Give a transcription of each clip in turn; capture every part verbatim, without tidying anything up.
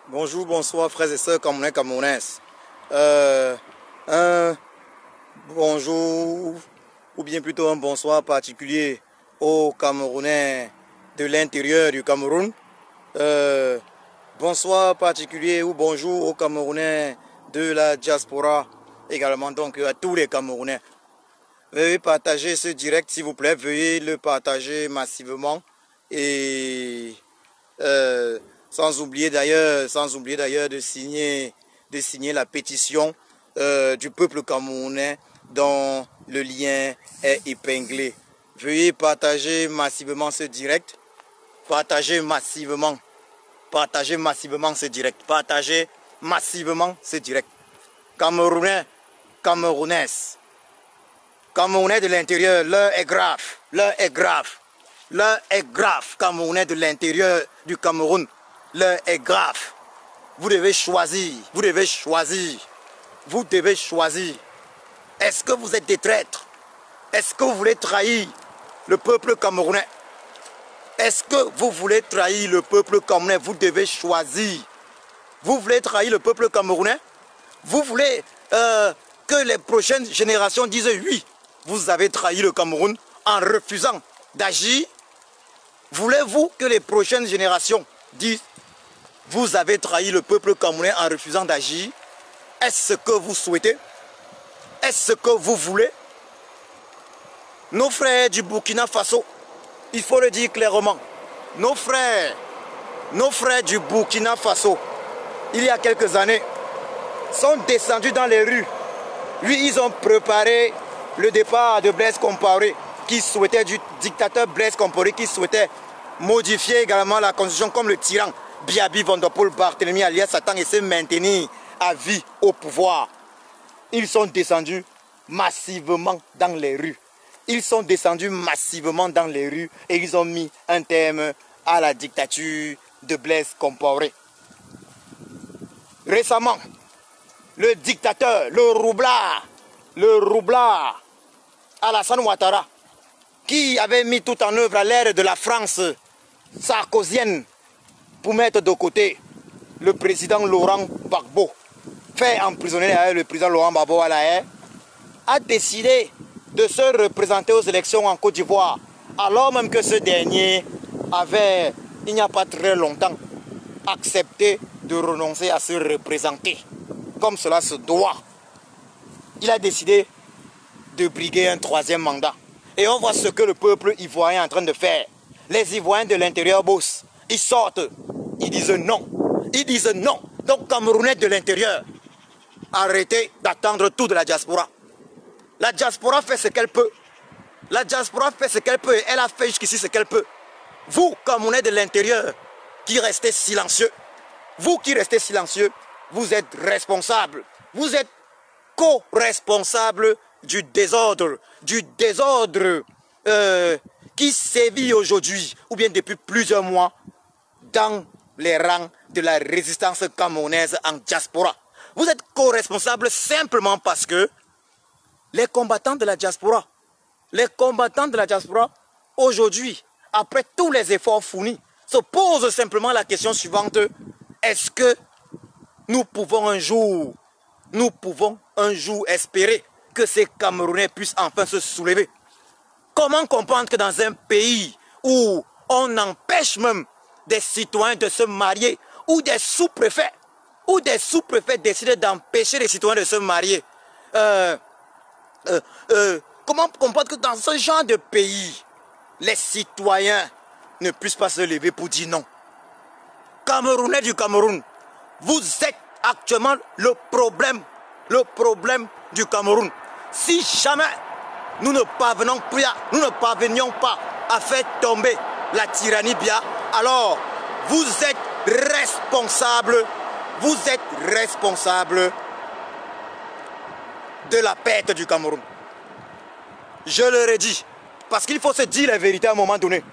Bonjour, bonsoir frères et sœurs camerounais, camerounaises. Euh, un bonjour, ou bien plutôt un bonsoir particulier aux Camerounais de l'intérieur du Cameroun. Euh, bonsoir particulier ou bonjour aux Camerounais de la diaspora, également donc à tous les Camerounais. Veuillez partager ce direct s'il vous plaît, veuillez le partager massivement et... Euh, sans oublier d'ailleurs, sans oublier d'ailleurs de signer, de signer la pétition euh, du peuple camerounais dont le lien est épinglé. Veuillez partager massivement ce direct, partagez massivement, partagez massivement ce direct, partagez massivement ce direct. Camerounais, Camerounaises, Camerounais de l'intérieur, l'heure est grave, l'heure est grave, l'heure est grave, Camerounais de l'intérieur du Cameroun. L'heure est grave. Vous devez choisir. Vous devez choisir. Vous devez choisir. Est-ce que vous êtes des traîtres? Est-ce que vous voulez trahir le peuple camerounais? Est-ce que vous voulez trahir le peuple camerounais? Vous devez choisir. Vous voulez trahir le peuple camerounais? Vous voulez euh, que les prochaines générations disent oui, vous avez trahi le Cameroun en refusant d'agir? Voulez-vous que les prochaines générations disent vous avez trahi le peuple camerounais en refusant d'agir? Est-ce ce que vous souhaitez? Est-ce ce que vous voulez? Nos frères du Burkina Faso, il faut le dire clairement, nos frères, nos frères du Burkina Faso, il y a quelques années, sont descendus dans les rues. Lui, ils ont préparé le départ de Blaise Compaoré, qui souhaitait, du dictateur Blaise Compaoré, qui souhaitait modifier également la constitution comme le tyran Biaby Vondopol Barthélemy alias Satan et se maintenir à vie au pouvoir. Ils sont descendus massivement dans les rues. Ils sont descendus massivement dans les rues et ils ont mis un terme à la dictature de Blaise Compaoré. Récemment, le dictateur, le roublard, le roublard Alassane Ouattara, qui avait mis tout en œuvre à l'ère de la France sarkozienne pour mettre de côté le président Laurent Gbagbo, fait emprisonner le président Laurent Gbagbo à la haie, a décidé de se représenter aux élections en Côte d'Ivoire, alors même que ce dernier avait, il n'y a pas très longtemps, accepté de renoncer à se représenter, comme cela se doit. Il a décidé de briguer un troisième mandat. Et on voit ce que le peuple ivoirien est en train de faire. Les Ivoiriens de l'intérieur bossent, ils sortent, ils disent non, ils disent non. Donc Camerounais de l'intérieur, arrêtez d'attendre tout de la diaspora. La diaspora fait ce qu'elle peut. La diaspora fait ce qu'elle peut. Elle a fait jusqu'ici ce qu'elle peut. Vous, Camerounais de l'intérieur, qui restez silencieux, vous qui restez silencieux, vous êtes responsables. Vous êtes co-responsables du désordre, du désordre euh, qui sévit aujourd'hui, ou bien depuis plusieurs mois, dans les rangs de la résistance camerounaise en diaspora. Vous êtes co-responsables simplement parce que les combattants de la diaspora, les combattants de la diaspora, aujourd'hui, après tous les efforts fournis, se posent simplement la question suivante: est-ce que nous pouvons un jour, nous pouvons un jour espérer que ces Camerounais puissent enfin se soulever? Comment comprendre que dans un pays où on empêche même des citoyens de se marier, où des sous-préfets, où des sous-préfets décident d'empêcher les citoyens de se marier, euh, euh, euh, comment comprendre que dans ce genre de pays, les citoyens ne puissent pas se lever pour dire non? Camerounais du Cameroun, vous êtes actuellement le problème, le problème du Cameroun. Si jamais nous ne parvenons plus à, nous ne parvenions pas à faire tomber la tyrannie Biya, alors vous êtes responsable, vous êtes responsable de la perte du Cameroun. Je le redis, parce qu'il faut se dire la vérité à un moment donné.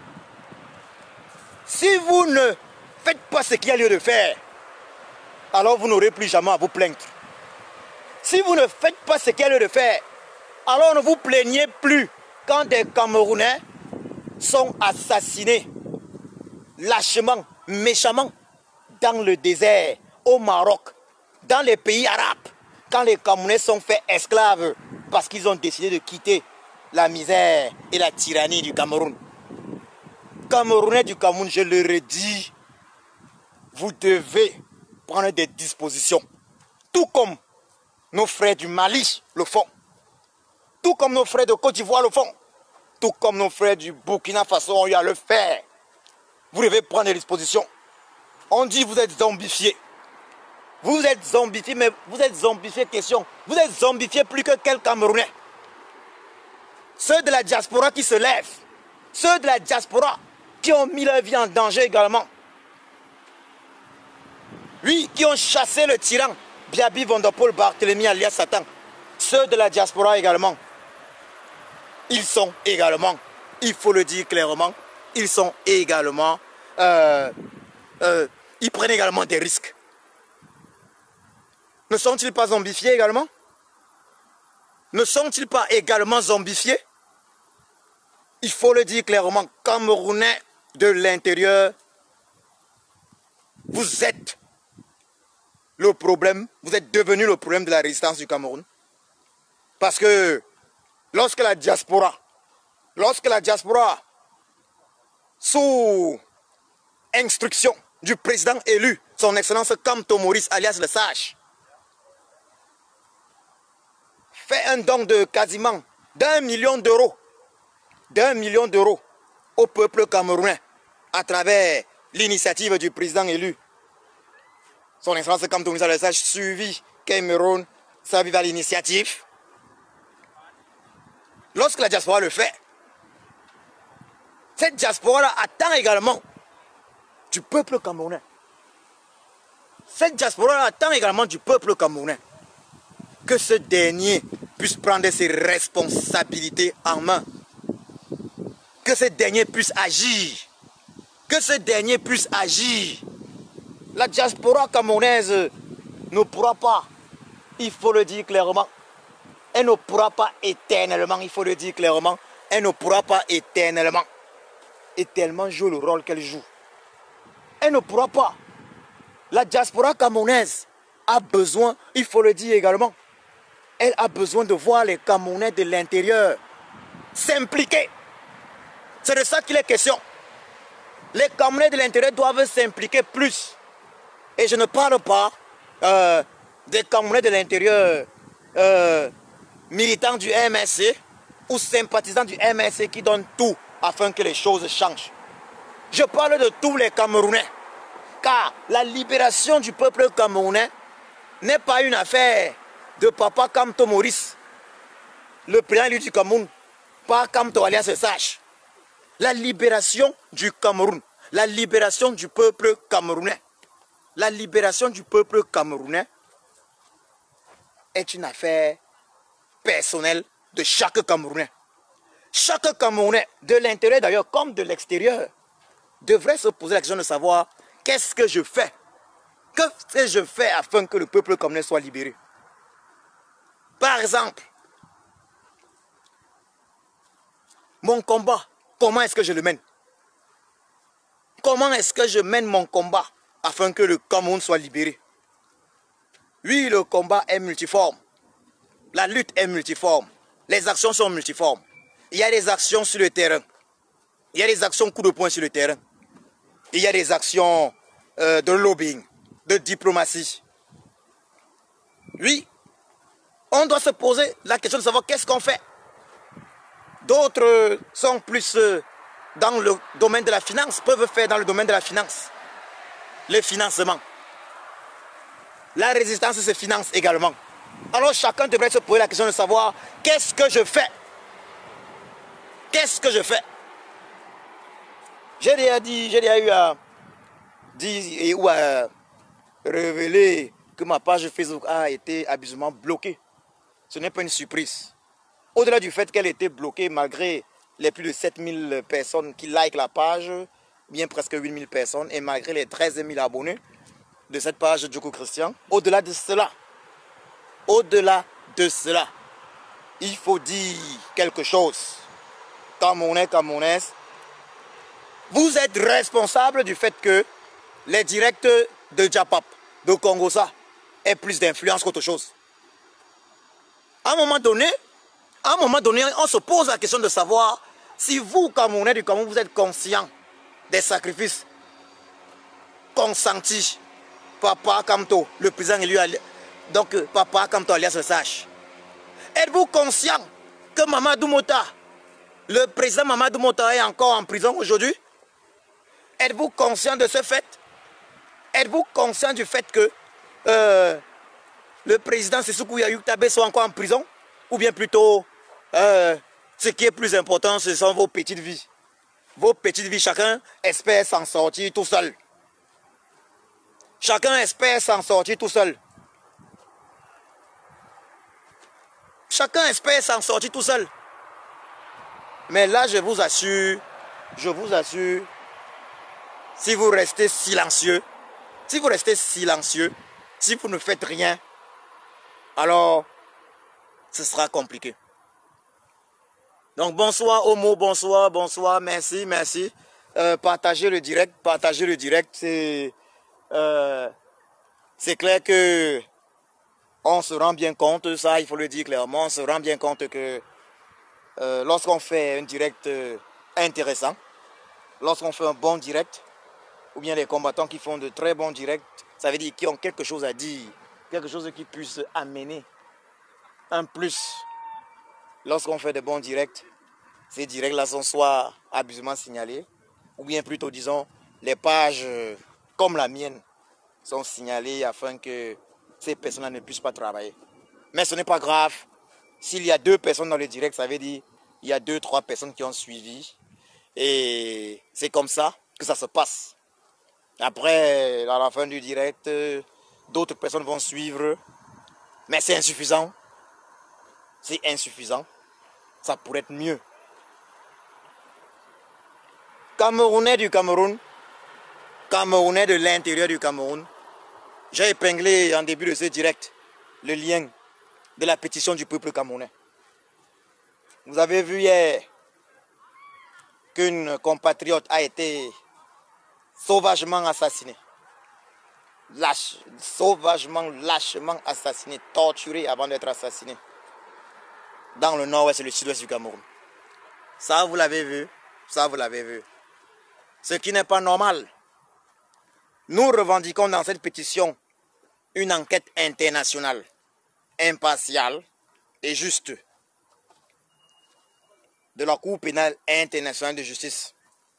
Si vous ne faites pas ce qu'il y a lieu de faire, alors vous n'aurez plus jamais à vous plaindre. Si vous ne faites pas ce qu'il y a lieu de faire, alors ne vous plaignez plus quand des Camerounais sont assassinés lâchement, méchamment, dans le désert, au Maroc, dans les pays arabes, quand les Camerounais sont faits esclaves parce qu'ils ont décidé de quitter la misère et la tyrannie du Cameroun. Camerounais du Cameroun, je le redis, vous devez prendre des dispositions. Tout comme nos frères du Mali le font. Tout comme nos frères de Côte d'Ivoire le font. Tout comme nos frères du Burkina Faso ont eu à le faire. Vous devez prendre des dispositions. On dit vous êtes zombifiés. Vous êtes zombifiés, mais vous êtes zombifiés, question. Vous êtes zombifiés plus que quel Camerounais. Ceux de la diaspora qui se lèvent. Ceux de la diaspora qui ont mis leur vie en danger également. Oui, qui ont chassé le tyran Biaby Vondopol Barthélemy alias Satan. Ceux de la diaspora également. Ils sont également, il faut le dire clairement, ils sont également, euh, euh, ils prennent également des risques. Ne sont-ils pas zombifiés également? Ne sont-ils pas également zombifiés? Il faut le dire clairement, Camerounais de l'intérieur, vous êtes le problème, vous êtes devenu le problème de la résistance du Cameroun. Parce que lorsque la diaspora, lorsque la diaspora, sous instruction du président élu, son excellence Kamto Maurice alias le Sage, fait un don de quasiment d'un million d'euros, d'un million d'euros au peuple camerounais à travers l'initiative du président élu, son excellence Kamto Maurice alias le Sage, suivi Cameroun, ça vive à l'initiative. Lorsque la diaspora le fait, cette diaspora attend également du peuple camerounais. Cette diaspora attend également du peuple camerounais que ce dernier puisse prendre ses responsabilités en main. Que ce dernier puisse agir. Que ce dernier puisse agir. La diaspora camerounaise ne pourra pas, il faut le dire clairement, elle ne pourra pas éternellement, il faut le dire clairement, elle ne pourra pas éternellement, éternellement jouer le rôle qu'elle joue. Elle ne pourra pas. La diaspora camerounaise a besoin, il faut le dire également, elle a besoin de voir les Camerounais de l'intérieur s'impliquer. C'est de ça qu'il est question. Les Camerounais de l'intérieur doivent s'impliquer plus. Et je ne parle pas euh, des Camerounais de l'intérieur euh, militants du M S C ou sympathisants du M S C qui donnent tout afin que les choses changent. Je parle de tous les Camerounais, car la libération du peuple camerounais n'est pas une affaire de papa Kamto Maurice, le président du Cameroun, pas Kamto alias le Sage. La libération du Cameroun, la libération du peuple camerounais, la libération du peuple camerounais est une affaire personnelle de chaque Camerounais. Chaque Camerounais, de l'intérieur d'ailleurs comme de l'extérieur, devrait se poser la question de savoir qu'est-ce que je fais? Que je fais afin que le peuple camerounais soit libéré? Par exemple, mon combat, comment est-ce que je le mène? Comment est-ce que je mène mon combat afin que le Cameroun soit libéré? Oui, le combat est multiforme. La lutte est multiforme. Les actions sont multiformes. Il y a des actions sur le terrain. Il y a des actions coup de poing sur le terrain. Il y a des actions euh, de lobbying, de diplomatie. Oui, on doit se poser la question de savoir qu'est-ce qu'on fait. D'autres sont plus euh, dans le domaine de la finance, peuvent faire dans le domaine de la finance. Le financement. La résistance se finance également. Alors chacun devrait se poser la question de savoir qu'est-ce que je fais? Qu'est-ce que je fais? J'ai déjà dit, j'ai déjà eu à dire ou à révéler que ma page Facebook a été abusivement bloquée. Ce n'est pas une surprise. Au-delà du fait qu'elle était bloquée malgré les plus de sept mille personnes qui likent la page, bien presque huit mille personnes, et malgré les treize mille abonnés de cette page de Djoko Christian, au-delà de cela, au-delà de cela, il faut dire quelque chose. Camerounais, Camerounaises, vous êtes responsable du fait que les directs de Djapap, de Congossa, ait plus d'influence qu'autre chose. À un moment donné, à un moment donné, on se pose la question de savoir si vous, Camerounais du Cameroun, vous êtes conscient des sacrifices consentis par Papa Kamto, le président élu, donc Papa Kamto alias le Sage. Êtes-vous conscient que Mamadou Mota, le président Mamadou Mota est encore en prison aujourd'hui? Êtes-vous conscient de ce fait? Êtes-vous conscient du fait que euh, le président Sissoukou Yayou Tabé soit encore en prison? Ou bien plutôt, euh, ce qui est plus important, ce sont vos petites vies. Vos petites vies, chacun espère s'en sortir tout seul. Chacun espère s'en sortir tout seul. Chacun espère s'en sortir tout seul. Mais là, je vous assure, je vous assure, si vous restez silencieux, si vous restez silencieux, si vous ne faites rien, alors ce sera compliqué. Donc bonsoir Homo, bonsoir, bonsoir, merci, merci. Euh, partagez le direct, partagez le direct, c'est euh, c'est clair que on se rend bien compte, ça il faut le dire clairement, on se rend bien compte que euh, lorsqu'on fait un direct euh, intéressant, lorsqu'on fait un bon direct, ou bien les combattants qui font de très bons directs, ça veut dire qu'ils ont quelque chose à dire, quelque chose qui puisse amener un plus. Lorsqu'on fait de bons directs, ces directs-là sont soit abusivement signalés, ou bien plutôt, disons, les pages euh, comme la mienne sont signalées afin que ces personnes-là ne puissent pas travailler. Mais ce n'est pas grave. S'il y a deux personnes dans le direct, ça veut dire qu'il y a deux, trois personnes qui ont suivi. Et c'est comme ça que ça se passe. Après, à la fin du direct, d'autres personnes vont suivre. Mais c'est insuffisant. C'est insuffisant. Ça pourrait être mieux. Camerounais du Cameroun, Camerounais de l'intérieur du Cameroun, j'ai épinglé en début de ce direct le lien de la pétition du peuple camerounais. Vous avez vu hier qu'une compatriote a été sauvagement assassinée. Lâche, sauvagement, lâchement assassinée, torturée avant d'être assassinée. Dans le nord-ouest et le sud-ouest du Cameroun. Ça, vous l'avez vu. Ça, vous l'avez vu. Ce qui n'est pas normal. Nous revendiquons dans cette pétition une enquête internationale, impartiale et juste de la Cour pénale internationale de justice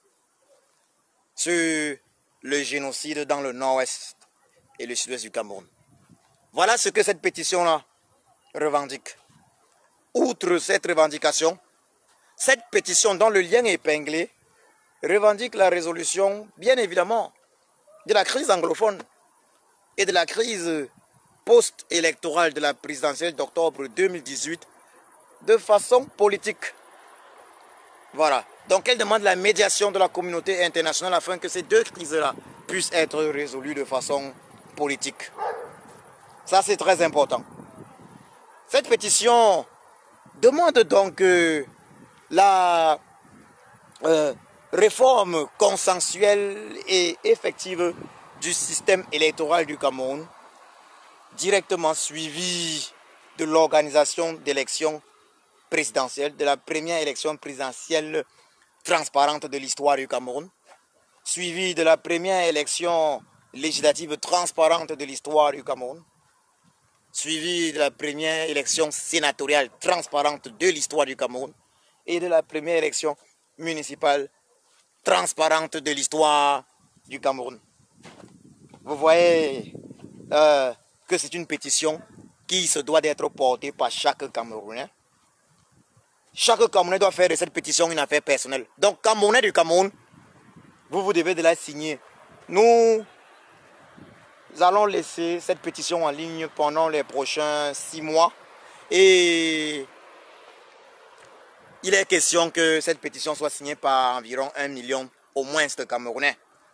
sur le génocide dans le nord-ouest et le sud-ouest du Cameroun. Voilà ce que cette pétition-là revendique. Outre cette revendication, cette pétition dont le lien est épinglé revendique la résolution, bien évidemment, de la crise anglophone et de la crise post-électorale de la présidentielle d'octobre deux mille dix-huit de façon politique. Voilà. Donc elle demande la médiation de la communauté internationale afin que ces deux crises-là puissent être résolues de façon politique. Ça, c'est très important. Cette pétition demande donc euh, la euh, réforme consensuelle et effective du système électoral du Cameroun, directement suivie de l'organisation d'élections présidentielles, de la première élection présidentielle transparente de l'histoire du Cameroun, suivie de la première élection législative transparente de l'histoire du Cameroun, suivie de la première élection sénatoriale transparente de l'histoire du Cameroun et de la première élection municipale transparente de l'histoire du Cameroun. Vous voyez euh, que c'est une pétition qui se doit d'être portée par chaque Camerounais. Chaque Camerounais doit faire de cette pétition une affaire personnelle. Donc, Camerounais du Cameroun, vous, vous devez de la signer. Nous allons laisser cette pétition en ligne pendant les prochains six mois. Et il est question que cette pétition soit signée par environ un million au moins de Camerounais.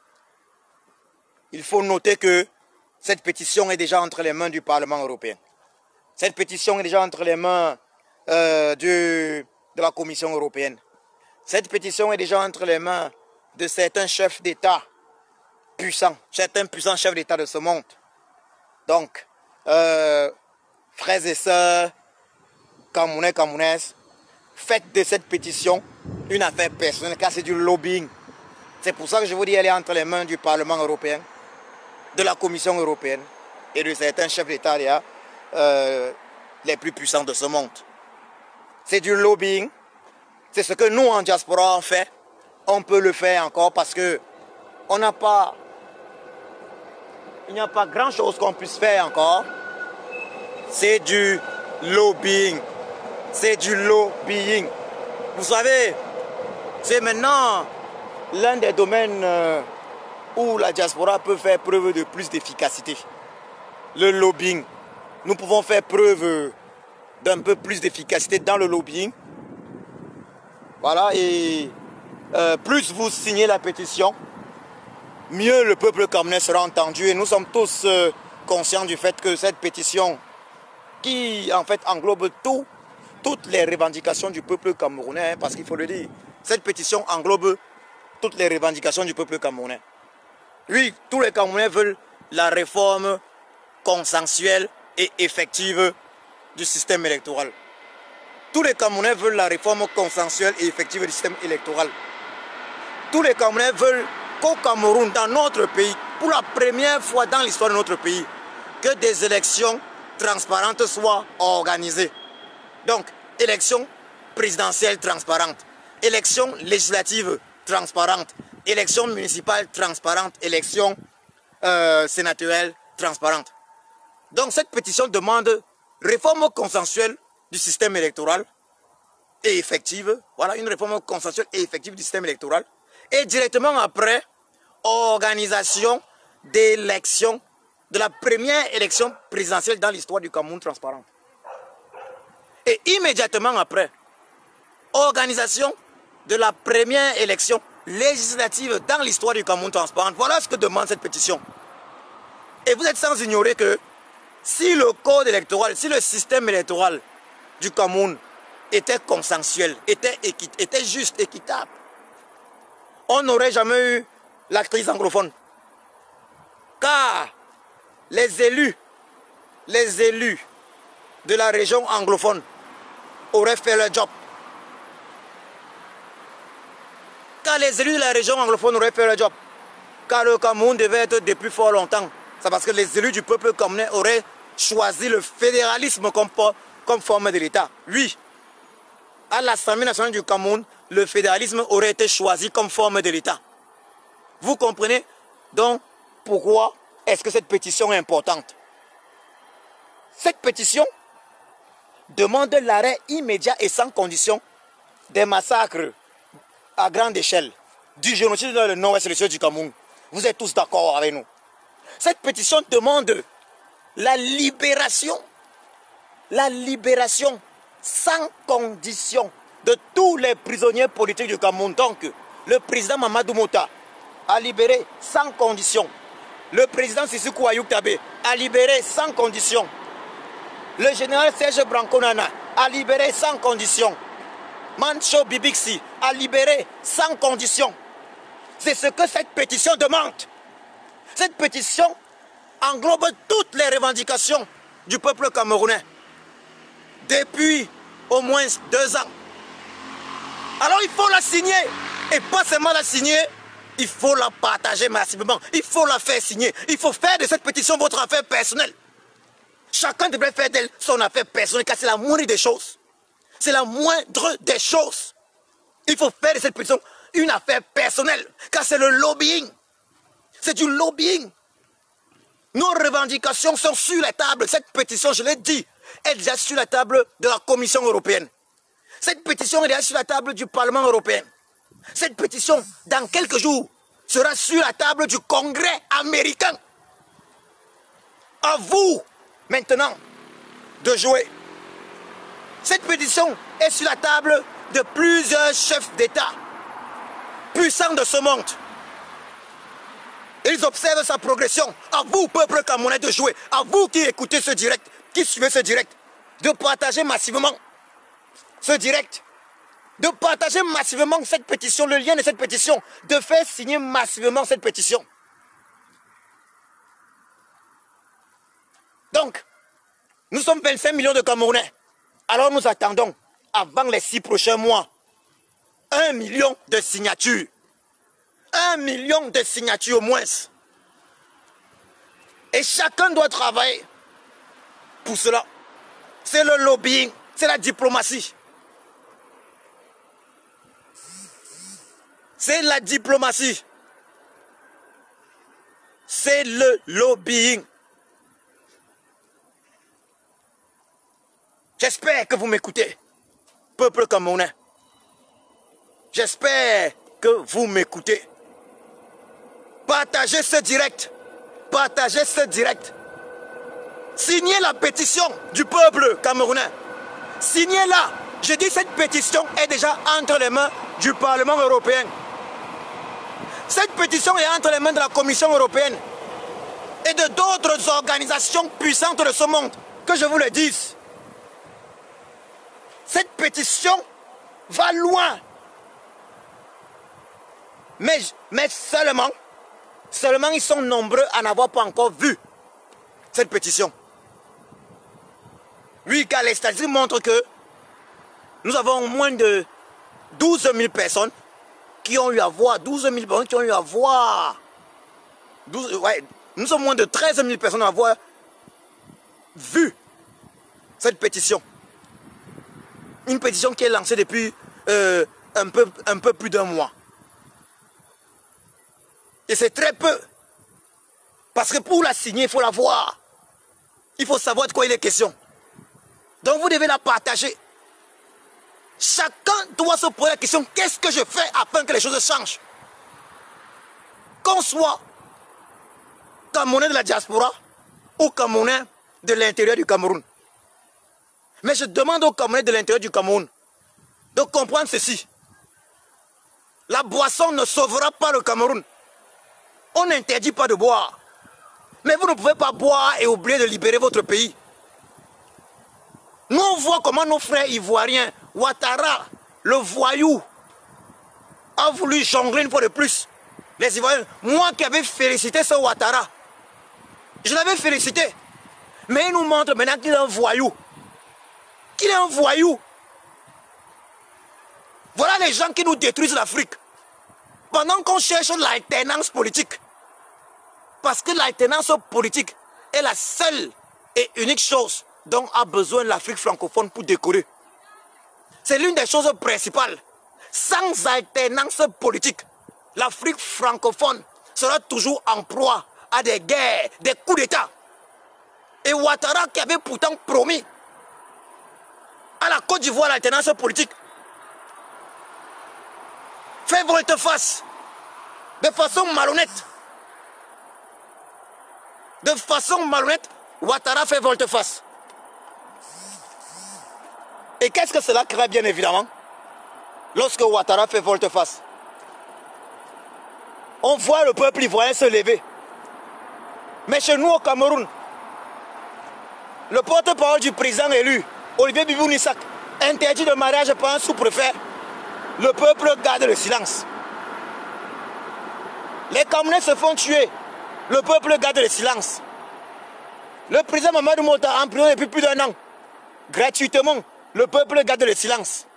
Il faut noter que cette pétition est déjà entre les mains du Parlement européen. Cette pétition est déjà entre les mains euh, du, de la Commission européenne. Cette pétition est déjà entre les mains de certains chefs d'État puissants, certains puissants chefs d'État de ce monde. Donc, euh, frères et sœurs, Camerounais, Camerounaises, faites de cette pétition une affaire personnelle, car c'est du lobbying. C'est pour ça que je vous dis, elle est entre les mains du Parlement européen, de la Commission européenne et de certains chefs d'État euh, les plus puissants de ce monde. C'est du lobbying. C'est ce que nous, en diaspora, on fait. On peut le faire encore parce que on n'a pas... Il n'y a pas grand-chose qu'on puisse faire encore. C'est du lobbying. C'est du lobbying. Vous savez, c'est maintenant l'un des domaines euh, où la diaspora peut faire preuve de plus d'efficacité. Le lobbying. Nous pouvons faire preuve d'un peu plus d'efficacité dans le lobbying. Voilà, et euh, plus vous signez la pétition, mieux le peuple camerounais sera entendu. Et nous sommes tous euh, conscients du fait que cette pétition, qui en fait englobe tout, toutes les revendications du peuple camerounais, hein, parce qu'il faut le dire, cette pétition englobe toutes les revendications du peuple camerounais. Oui, tous les Camerounais veulent la réforme consensuelle et effective du système électoral. Tous les Camerounais veulent la réforme consensuelle et effective du système électoral. Tous les Camerounais veulent qu'au Cameroun, dans notre pays, pour la première fois dans l'histoire de notre pays, que des élections transparentes soient organisées. Donc, élections présidentielles transparentes, élections législatives transparentes, élections municipales transparentes, élections euh, sénatoriales transparentes. Donc, cette pétition demande réforme consensuelle du système électoral et effective, voilà, une réforme consensuelle et effective du système électoral, et directement après, organisation d'élection, de la première élection présidentielle dans l'histoire du Cameroun transparente. Et immédiatement après, organisation de la première élection législative dans l'histoire du Cameroun transparente. Voilà ce que demande cette pétition. Et vous êtes sans ignorer que si le code électoral, si le système électoral du Cameroun était consensuel, était, était juste, équitable, on n'aurait jamais eu la crise anglophone. Car les élus, les élus de la région anglophone auraient fait leur job. Car les élus de la région anglophone auraient fait leur job. Car le Cameroun devait être depuis fort longtemps. C'est parce que les élus du peuple camerounais auraient choisi le fédéralisme comme, comme forme de l'État. Oui, à l'Assemblée nationale du Cameroun, le fédéralisme aurait été choisi comme forme de l'État. Vous comprenez donc pourquoi est-ce que cette pétition est importante? Cette pétition demande l'arrêt immédiat et sans condition des massacres à grande échelle, du génocide dans le nord-ouest et le sud du Cameroun. Vous êtes tous d'accord avec nous? Cette pétition demande la libération, la libération sans condition de tous les prisonniers politiques du Cameroun. Donc, le président Mamadou Mouta a libéré sans condition. Le président Sissoko Ayuk Tabé a libéré sans condition. Le général Serge Branconana a libéré sans condition. Mancho Bibixi a libéré sans condition. C'est ce que cette pétition demande. Cette pétition englobe toutes les revendications du peuple camerounais depuis au moins deux ans. Alors il faut la signer, et pas seulement la signer, il faut la partager massivement, il faut la faire signer, il faut faire de cette pétition votre affaire personnelle. Chacun devrait faire d'elle son affaire personnelle, car c'est la moindre des choses. C'est la moindre des choses. Il faut faire de cette pétition une affaire personnelle, car c'est le lobbying. C'est du lobbying. Nos revendications sont sur la table. Cette pétition, je l'ai dit, est déjà sur la table de la Commission européenne. Cette pétition est déjà sur la table du Parlement européen. Cette pétition, dans quelques jours, sera sur la table du Congrès américain. À vous, maintenant, de jouer. Cette pétition est sur la table de plusieurs chefs d'État puissants de ce monde. Ils observent sa progression. À vous, peuple camerounais, de jouer. À vous qui écoutez ce direct, qui suivez ce direct, de partager massivement ce direct, de partager massivement cette pétition, le lien de cette pétition, de faire signer massivement cette pétition. Donc, nous sommes vingt-cinq millions de Camerounais. Alors nous attendons, avant les six prochains mois, un million de signatures. Un million de signatures au moins. Et chacun doit travailler pour cela. C'est le lobbying, c'est la diplomatie. C'est la diplomatie. C'est le lobbying. J'espère que vous m'écoutez, peuple camerounais. J'espère que vous m'écoutez. Partagez ce direct. Partagez ce direct. Signez la pétition du peuple camerounais. Signez-la. Je dis cette pétition est déjà entre les mains du Parlement européen. Cette pétition est entre les mains de la Commission européenne et de d'autres organisations puissantes de ce monde. Que je vous le dise. Cette pétition va loin. Mais, mais seulement, seulement ils sont nombreux à n'avoir pas encore vu cette pétition. Oui, car les statistiques montrent que nous avons moins de douze mille personnes qui ont eu à voir, douze mille personnes qui ont eu à voir, douze, ouais, nous sommes moins de treize mille personnes à avoir vu cette pétition. Une pétition qui est lancée depuis euh, un, peu, un peu plus d'un mois. Et c'est très peu. Parce que pour la signer, il faut la voir. Il faut savoir de quoi il est question. Donc vous devez la partager. Chacun doit se poser la question, qu'est-ce que je fais afin que les choses changent? Qu'on soit Camerounais de la diaspora ou Camerounais de l'intérieur du Cameroun. Mais je demande aux Camerounais de l'intérieur du Cameroun de comprendre ceci. La boisson ne sauvera pas le Cameroun. On n'interdit pas de boire. Mais vous ne pouvez pas boire et oublier de libérer votre pays. Nous, on voit comment nos frères ivoiriens, Ouattara, le voyou, a voulu jongler une fois de plus. Les Ivoiriens, moi qui avais félicité ce Ouattara, je l'avais félicité. Mais il nous montre maintenant qu'il est un voyou. Qu'il est un voyou. Voilà les gens qui nous détruisent l'Afrique. Pendant qu'on cherche l'alternance politique. Parce que l'alternance politique est la seule et unique chose dont a besoin l'Afrique francophone pour décoller. C'est l'une des choses principales. Sans alternance politique, l'Afrique francophone sera toujours en proie à des guerres, des coups d'État. Et Ouattara, qui avait pourtant promis à la Côte d'Ivoire l'alternance politique, fait volte-face de façon malhonnête. De façon malhonnête, Ouattara fait volte-face. Et qu'est-ce que cela crée bien évidemment? Lorsque Ouattara fait volte-face, on voit le peuple ivoirien se lever. Mais chez nous au Cameroun, le porte-parole du président élu, Olivier Bibou-Nissak, interdit le mariage par un sous-préfet. Le peuple garde le silence. Les Camerounais se font tuer. Le peuple garde le silence. Le président Mamadou Mota en prison depuis plus d'un an. Gratuitement, le peuple garde le silence.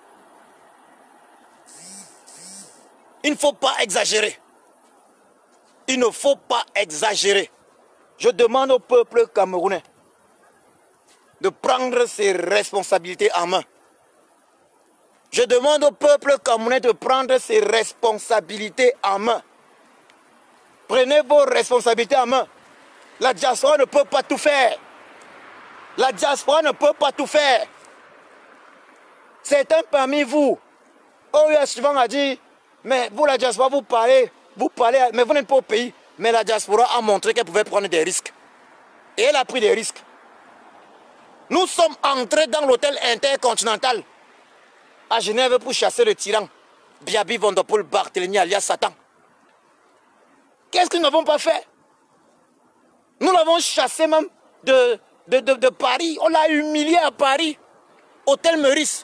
Il ne faut pas exagérer. Il ne faut pas exagérer. Je demande au peuple camerounais de prendre ses responsabilités en main. Je demande au peuple camerounais de prendre ses responsabilités en main. Prenez vos responsabilités en main. La diaspora ne peut pas tout faire. La diaspora ne peut pas tout faire. Certains parmi vous, on lui a souvent a dit, mais vous la diaspora, vous parlez, vous parlez, mais vous n'êtes pas au pays. Mais la diaspora a montré qu'elle pouvait prendre des risques. Et elle a pris des risques. Nous sommes entrés dans l'hôtel intercontinental à Genève pour chasser le tyran Biaby Vondopol Barthélemy alias Satan. Qu'est-ce que nous n'avons pas fait? Nous l'avons chassé même de, de, de, de Paris. On l'a humilié à Paris, hôtel Meurice.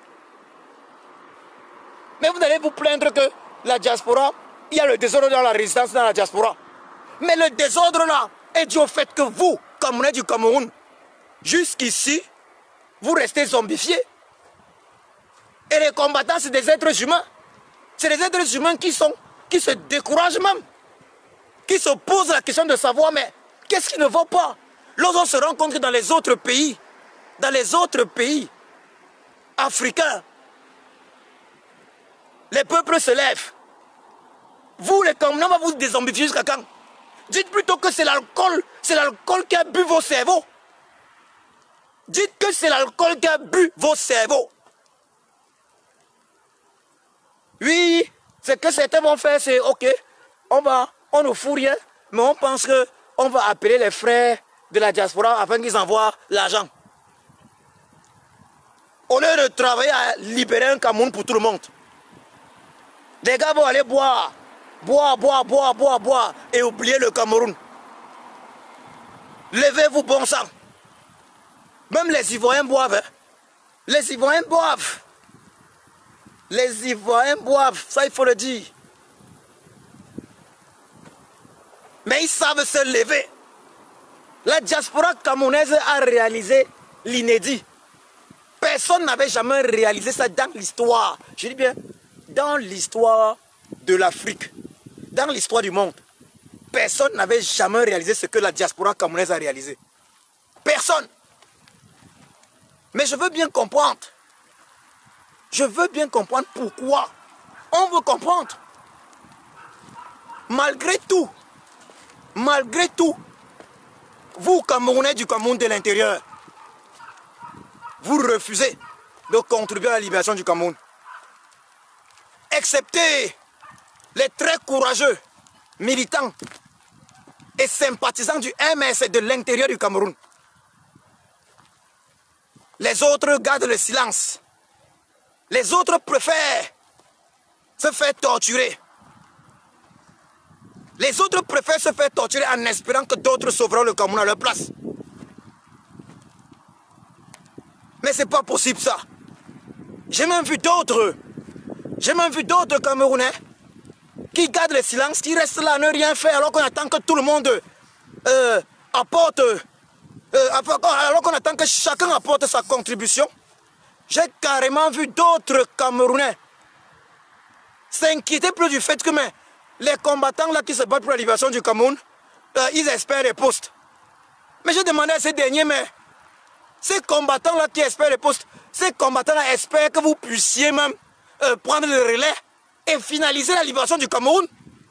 Mais vous allez vous plaindre que la diaspora, il y a le désordre dans la résidence dans la diaspora. Mais le désordre là est dû au fait que vous, Camerounais du Cameroun, Jusqu'ici, vous restez zombifiés. Et les combattants, c'est des êtres humains. C'est des êtres humains qui, sont, qui se découragent même. Qui se posent la question de savoir, mais qu'est-ce qui ne va pas? Lorsqu'on se rend compte que dans les autres pays, dans les autres pays africains, les peuples se lèvent. Vous, les Camerounais, on va vous dézombifier jusqu'à quand? Dites plutôt que c'est l'alcool, c'est l'alcool qui a bu vos cerveaux. Dites que c'est l'alcool qui a bu vos cerveaux. Oui, c'est que certains vont faire, c'est ok, on va, on ne fout rien, mais on pense qu'on va appeler les frères de la diaspora afin qu'ils envoient l'argent. Au lieu de travailler à libérer un Cameroun pour tout le monde, les gars vont aller boire, boire, boire, boire, boire, boire et oublier le Cameroun. Levez-vous, bon sang. Même les Ivoiriens boivent. Hein. Les Ivoiriens boivent. Les Ivoiriens boivent, ça il faut le dire. Mais ils savent se lever. La diaspora camerounaise a réalisé l'inédit. Personne n'avait jamais réalisé ça dans l'histoire. Je dis bien, dans l'histoire de l'Afrique, dans l'histoire du monde. Personne n'avait jamais réalisé ce que la diaspora camerounaise a réalisé. Personne. Mais je veux bien comprendre. Je veux bien comprendre pourquoi. On veut comprendre. Malgré tout, malgré tout, vous, Camerounais du Cameroun de l'intérieur, vous refusez de contribuer à la libération du Cameroun. Excepté les très courageux militants et sympathisants du M S de l'intérieur du Cameroun. Les autres gardent le silence. Les autres préfèrent se faire torturer. Les autres préfèrent se faire torturer en espérant que d'autres sauveront le Cameroun à leur place. Mais c'est pas possible ça. J'ai même vu d'autres, j'ai même vu d'autres Camerounais qui gardent le silence, qui restent là à ne rien faire alors qu'on attend que tout le monde euh, apporte, euh, alors qu'on attend que chacun apporte sa contribution. J'ai carrément vu d'autres Camerounais s'inquiéter plus du fait que mais, les combattants là qui se battent pour la libération du Cameroun, euh, ils espèrent les postes. Mais j'ai demandé à ces derniers, mais ces combattants là qui espèrent les postes, ces combattants là espèrent que vous puissiez même euh, prendre le relais et finaliser la libération du Cameroun.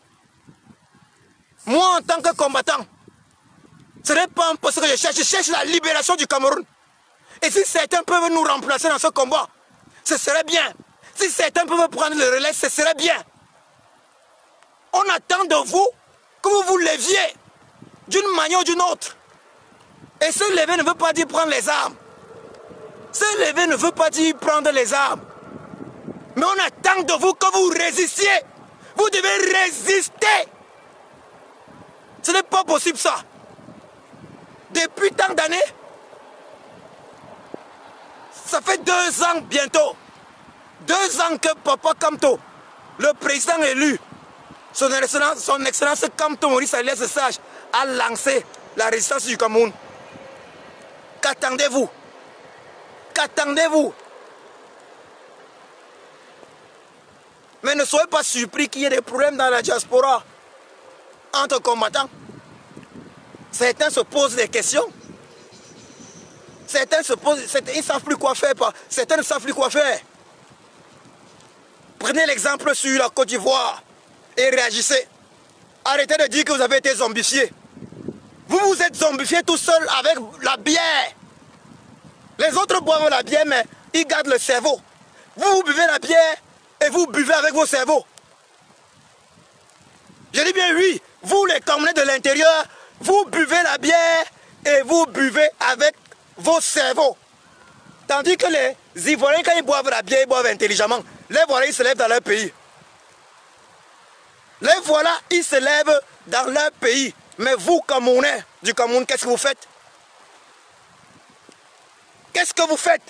Moi en tant que combattant, ce n'est pas un poste que je cherche, je cherche la libération du Cameroun. Et si certains peuvent nous remplacer dans ce combat, ce serait bien. Si certains peuvent prendre le relais, ce serait bien. On attend de vous que vous vous leviez d'une manière ou d'une autre. Et se lever ne veut pas dire prendre les armes. Se lever ne veut pas dire prendre les armes. Mais on attend de vous que vous résistiez. Vous devez résister. Ce n'est pas possible ça. Depuis tant d'années, ça fait deux ans bientôt. Deux ans que Papa Kamto, le président élu, son excellence, son excellence Kamto Maurice Alias Sage, a lancé la résistance du Cameroun. Qu'attendez-vous? Qu'attendez-vous? Mais ne soyez pas surpris qu'il y ait des problèmes dans la diaspora entre combattants. Certains se posent des questions. Certains se posent, certains, ils ne savent plus quoi faire. Certains ne savent plus quoi faire. Prenez l'exemple sur la Côte d'Ivoire et réagissez. Arrêtez de dire que vous avez été zombifié. Vous vous êtes zombifié tout seul avec la bière. Les autres boivent la bière, mais ils gardent le cerveau. Vous, vous buvez la bière et vous buvez avec vos cerveaux. Je dis bien oui, vous les Camerounais de l'intérieur, vous buvez la bière et vous buvez avec vos cerveaux. Tandis que les Ivoiriens, quand ils boivent la bière, ils boivent intelligemment. Les voilà, ils se lèvent dans leur pays. Les voilà, ils se lèvent dans leur pays. Mais vous, Camerounais du Cameroun, qu'est-ce que vous faites? Qu'est-ce que vous faites?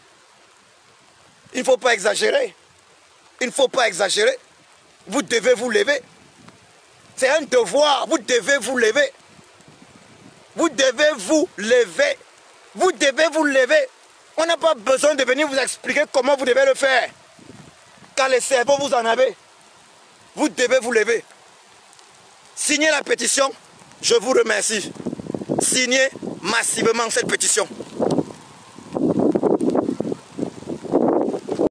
Il ne faut pas exagérer. Il ne faut pas exagérer. Vous devez vous lever. C'est un devoir. Vous devez vous lever. Vous devez vous lever. Vous devez vous lever. On n'a pas besoin de venir vous expliquer comment vous devez le faire. Quand le cerveau vous en avez, vous devez vous lever. Signez la pétition. Je vous remercie. Signez massivement cette pétition.